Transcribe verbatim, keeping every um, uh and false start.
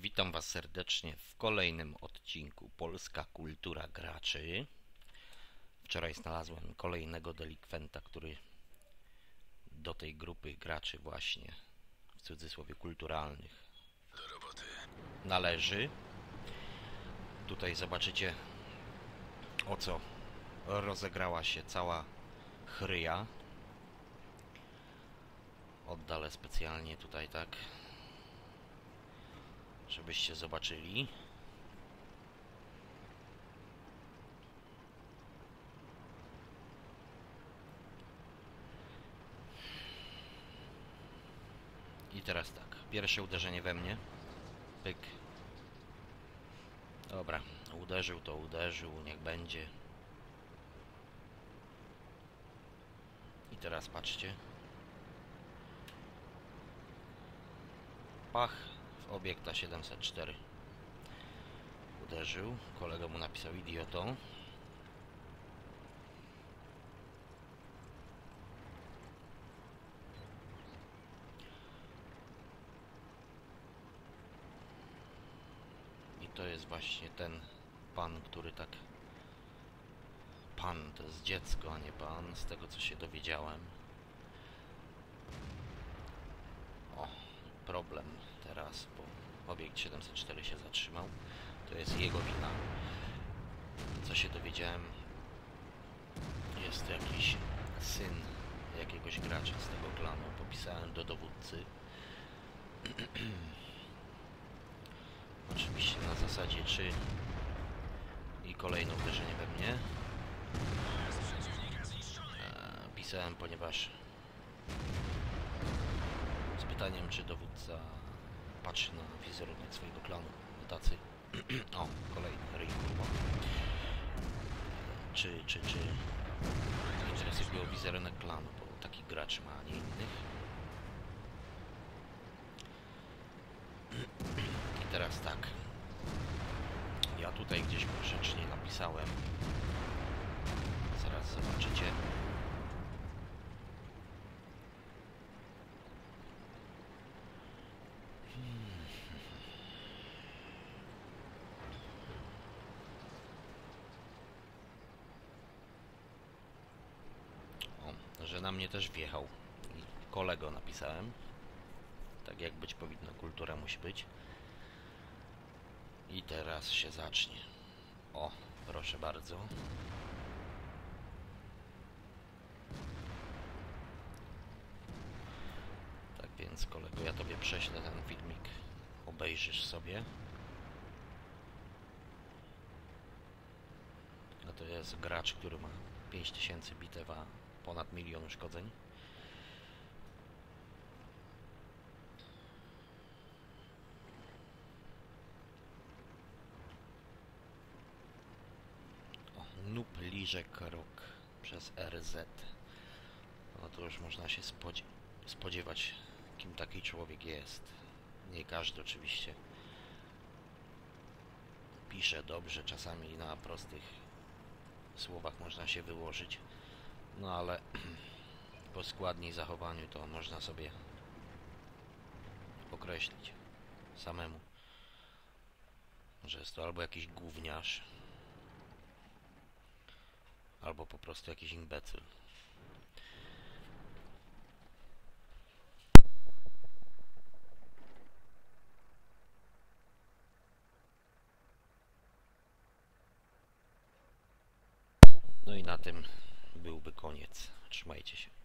Witam Was serdecznie w kolejnym odcinku Polska Kultura Graczy. Wczoraj znalazłem kolejnego delikwenta, który do tej grupy graczy właśnie, w cudzysłowie kulturalnych, Do roboty. należy. Tutaj zobaczycie, o co rozegrała się cała chryja. Oddalę specjalnie tutaj tak, żebyście zobaczyli. I teraz tak, pierwsze uderzenie we mnie. Pyk. Dobra, uderzył to uderzył, niech będzie. I teraz patrzcie. Pach w obiekta siedemset cztery. Uderzył, kolega mu napisał idiotą. I to jest właśnie ten pan, który tak... Pan to jest dziecko, a nie pan, z tego co się dowiedziałem. O, problem teraz, bo obiekt siedemset cztery się zatrzymał. To jest jego wina. Co się dowiedziałem, jest jakiś syn jakiegoś gracza z tego klanu. Popisałem do dowódcy. Oczywiście na zasadzie czy i kolejne uderzenie we mnie. E, pisałem, ponieważ z pytaniem, czy dowódca patrzy na wizerunek swojego klanu. Tacy. O, kolejny ryj, kurwa. Czy, czy, czy interesuje go wizerunek klanu, bo taki gracz ma, a nie innych. I teraz tak. Ja tutaj gdzieś grzecznie napisałem. Zaraz zobaczycie. O, że na mnie też wjechał. I kolego napisałem. Tak jak być powinno, kultura musi być. I teraz się zacznie. O, proszę bardzo. Tak więc, kolego, ja tobie prześlę ten filmik. Obejrzysz sobie. A to jest gracz, który ma pięć tysięcy bitew, a ponad milion uszkodzeń. Noob Liżek Rok przez R Z. No to już można się spodzie spodziewać, kim taki człowiek jest. Nie każdy oczywiście pisze dobrze, czasami na prostych słowach można się wyłożyć. No ale po składni i zachowaniu to można sobie określić samemu, że jest to albo jakiś gówniarz, albo po prostu jakiś imbecyl. No i na tym byłby koniec. Trzymajcie się.